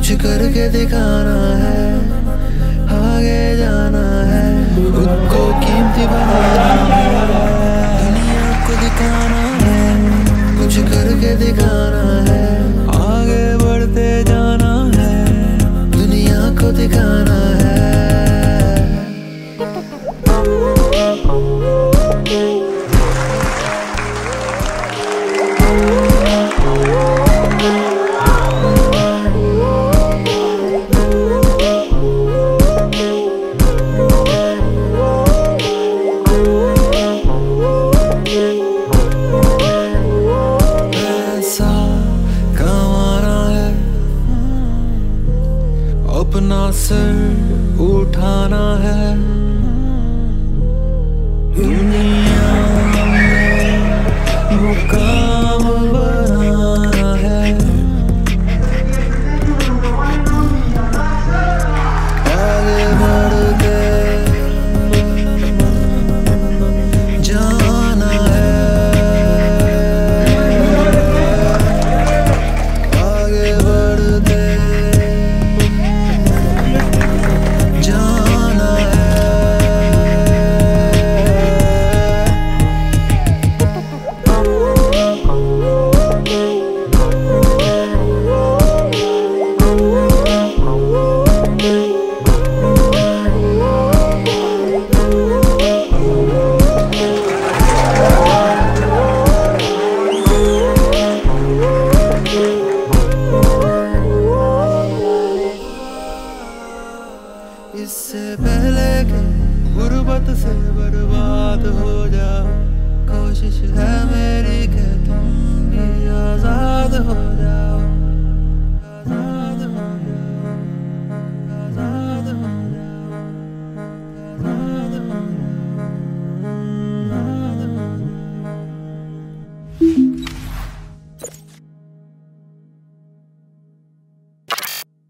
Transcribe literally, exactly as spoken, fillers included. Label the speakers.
Speaker 1: कुछ करके दिखाना है, आगे जाना है, खुद को कीमती बनाना है, दुनिया को दिखाना है, कुछ करके दिखाना है, आगे बढ़ते जाना है, दुनिया को दिखाना है। अपना सर उठाना है, दुनिया में मुकाम बनाना है, आगे बढ़ते जाना है, आगे बढ़ते इससे पहले कि गुर्बत से बर्बाद हो जाओ, कोशिश है मेरी के